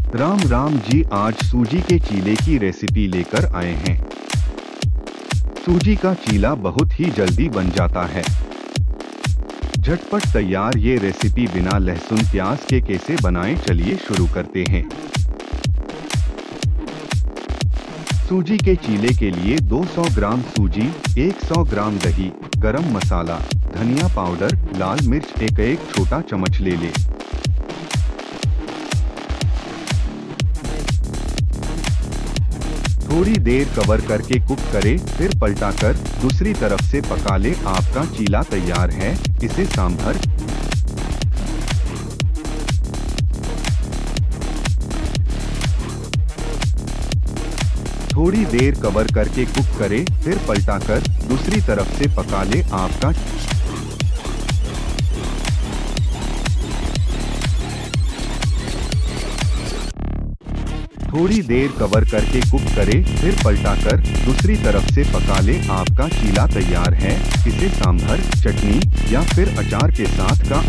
राम राम जी, आज सूजी के चीले की रेसिपी लेकर आए हैं। सूजी का चीला बहुत ही जल्दी बन जाता है। झटपट तैयार ये रेसिपी बिना लहसुन प्याज के कैसे बनाएं, चलिए शुरू करते हैं। सूजी के चीले के लिए 200 ग्राम सूजी, 100 ग्राम दही, गरम मसाला, धनिया पाउडर, लाल मिर्च एक छोटा चम्मच ले लें। थोड़ी देर कवर करके कुक करें, फिर पलटाकर दूसरी तरफ से पका ले। आपका चीला तैयार है, इसे सांभर। थोड़ी देर कवर करके कुक करें, फिर पलटाकर दूसरी तरफ से पका ले। आपका थोड़ी देर कवर करके कुक करें, फिर पलटाकर दूसरी तरफ से पका ले। आपका चीला तैयार है, इसे सांभर, चटनी या फिर अचार के साथ का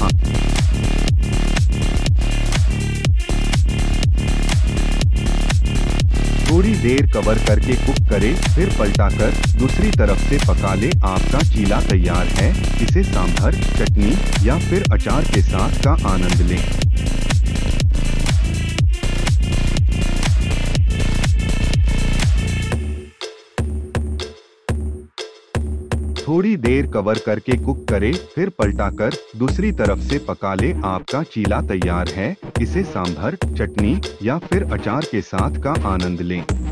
थोड़ी देर कवर करके कुक करें, फिर पलटाकर दूसरी तरफ से पका ले। आपका चीला तैयार है, इसे सांभर, चटनी या फिर अचार के साथ का आनंद लें। थोड़ी देर कवर करके कुक करें, फिर पलटाकर दूसरी तरफ से पका ले। आपका चीला तैयार है, इसे सांभर, चटनी या फिर अचार के साथ का आनंद लें।